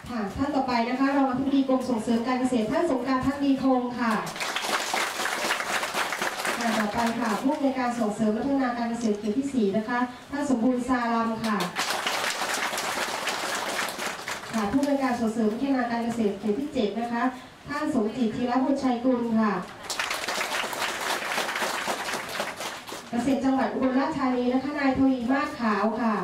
ค่ะท่านต่อไปนะคะรองอธิบดีกรมส่งเสริมการเกษตรท่านสงกรานต์ ภักดีคงค่ะต่อไปค่ะผู้อำนวยการส่งเสริมพัฒนาการเกษตรเขตที่4นะคะท่านสมบูรณ์ซาลัมค่ะผู้อำนวยการส่งเสริมพัฒนาการเกษตรเขตที่7นะคะท่านสมจิตธีรบุญชัยกุลค่ะเกษตรจังหวัดอุบลราชธานีนะคะนายทวีมาศขาวค่ะ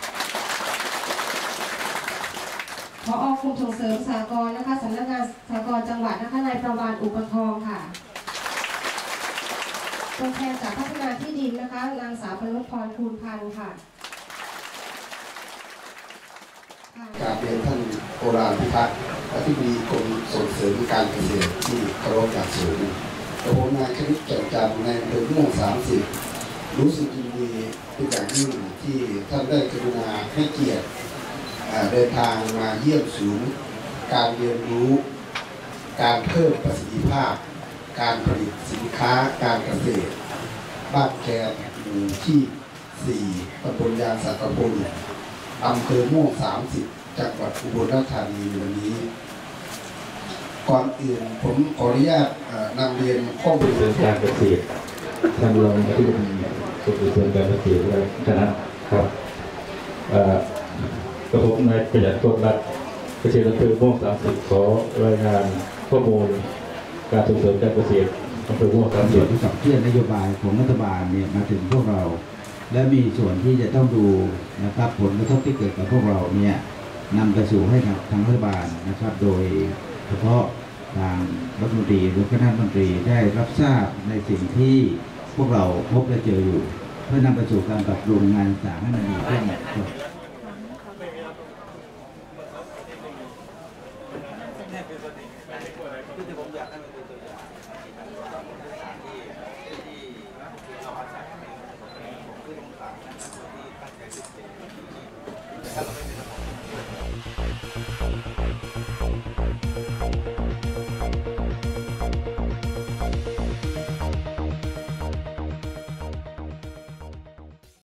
ผอ.กรมส่งเสริมสหกรณ์นะคะสำนักงานสหกรณ์จังหวัดนะคะนายประวานอุปทองค่ะตัวแทนจากพัฒนาที่ดินนะคะนางสาวพนุพรคูณพันธ์ค่ะกราบเรียนท่านโอฬารพิทักษ์อธิบดีกรมส่งเสริมการเกษตรที่เคารพอย่างสูงกระผมนายคณิตแจ่มจันทร์ในอำเภอม่วง30รู้สึกยินดีเป็นอย่างยิ่งที่ท่านได้กรุณาให้เกียรติเดินทางมาเยี่ยมศูนย์การเรียนรู้การเพิ่มประสิทธิภาพการผลิตสินค้าการเกษตรบ้านแกนหมู่ที่4ตำบลยางสักกะพงอำเภอม่วง30จังหวัดอุบลราชธานีวันนี้ก่อนอื่นผมขออนุญาตนำเรียนข้อมูลการเกษตรท่านรองอธิบดีส่งเสริมการเกษตรและคณะครับกระผมนายประหยัดโชครัตน์เกษตรอำเภอม่วง30ขอรายงานข้อมูลการส่งเสริมการเกษตรอำเภอม่วง30 ที่ขับเคลื่อนนโยบายของรัฐบาลเนี่ยมาถึงพวกเราและมีส่วนที่จะต้องดูนะครับผลกระทบที่เกิดกับพวกเราเนี่ยนำไปสู่ให้กับทางรัฐบาลนะครับโดยเฉพาะทางรัฐมนตรีหรือคณะรัฐมนตรีได้รับทราบในสิ่งที่พวกเราพบและเจออยู่เพื่อนำไปสู่การปรับปรุงงานต่างให้มันดีขึ้นครับ